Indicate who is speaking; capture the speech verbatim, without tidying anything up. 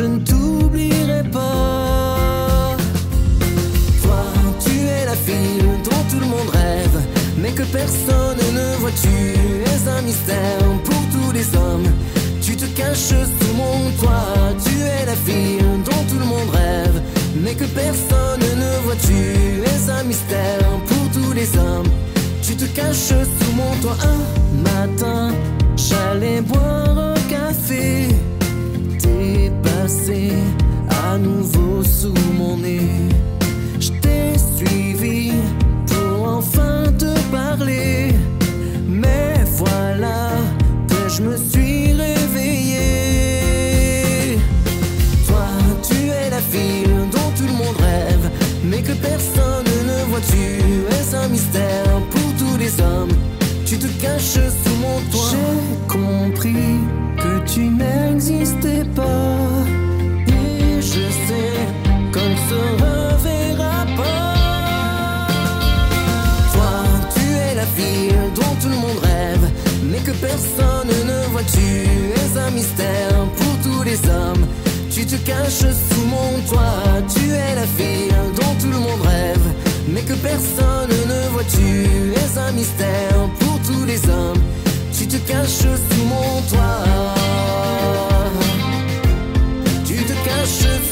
Speaker 1: ne t'oublierai pas. Toi, tu es la fille dont tout le monde rêve, mais que personne ne voit. Tu es un mystère pour tous les hommes. Tu te caches sous mon toit. Tu es la fille dont tout le monde rêve, mais que personne ne voit. Tu es un mystère pour tous les hommes. Tu te caches sous mon toit. Un matin, j'allais boire un café. T'es passé à nouveau sous mon nez. Je t'ai suivi pour enfin te parler, mais voilà que je me suis réveillé. Toi, tu es la fille dont tout le monde rêve, mais que personne ne voit. Tu es un mystère pour tous les hommes. Tu te caches sous mon toit. J'ai compris que tu n'existais pas, et je sais qu'on ne se reverra pas. Toi, tu es la fille dont tout le monde rêve, mais que personne ne voit. Tu es un mystère pour tous les hommes. Tu te caches sous mon toit. Tu es la fille dont tout le monde rêve, mais que personne ne voit. Tu es un mystère pour tous les hommes. Tu te caches sous mon toit. Tu te caches